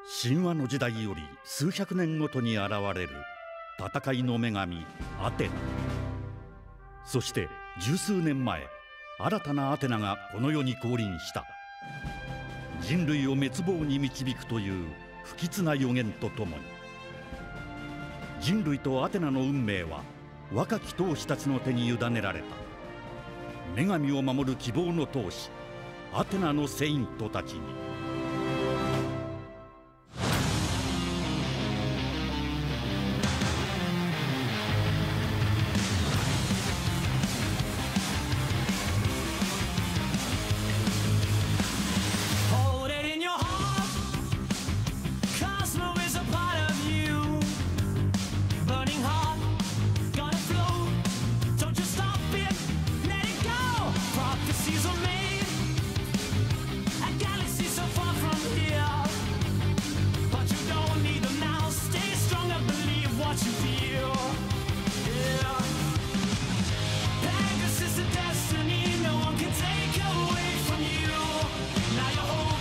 神話の時代より数百年ごとに現れる戦いの女神アテナ。そして十数年前、新たなアテナがこの世に降臨した。人類を滅亡に導くという不吉な予言とともに、人類とアテナの運命は若き闘士たちの手に委ねられた。女神を守る希望の闘士アテナのセイントたちに。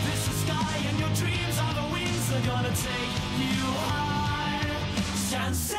Gonna take you high. Chance